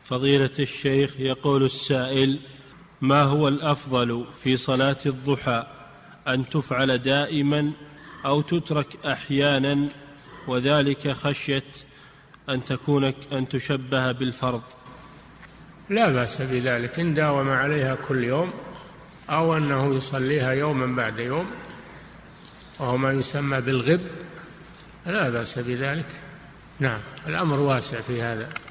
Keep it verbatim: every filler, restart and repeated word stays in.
فضيلة الشيخ، يقول السائل: ما هو الأفضل في صلاة الضحى، أن تفعل دائما أو تترك أحيانا، وذلك خشية أن تكون أن تشبه بالفرض؟ لا بأس بذلك إن داوم عليها كل يوم، أو أنه يصليها يوما بعد يوم، وهو ما يسمى بالغب، لا بأس بذلك. نعم، الأمر واسع في هذا.